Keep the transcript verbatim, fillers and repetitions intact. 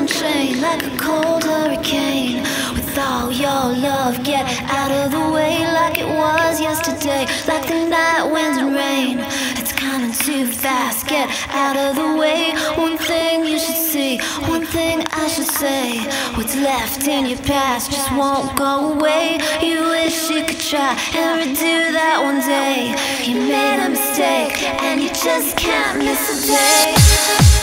on chain, like a cold hurricane. With all your love, get out of the way, like it was yesterday, like the night winds and rain. It's coming too fast, get out of the way. One thing you should see, one thing I should say. What's left in your past just won't go away. You wish you could try and redo that one day. You made a mistake and you just can't miss a day.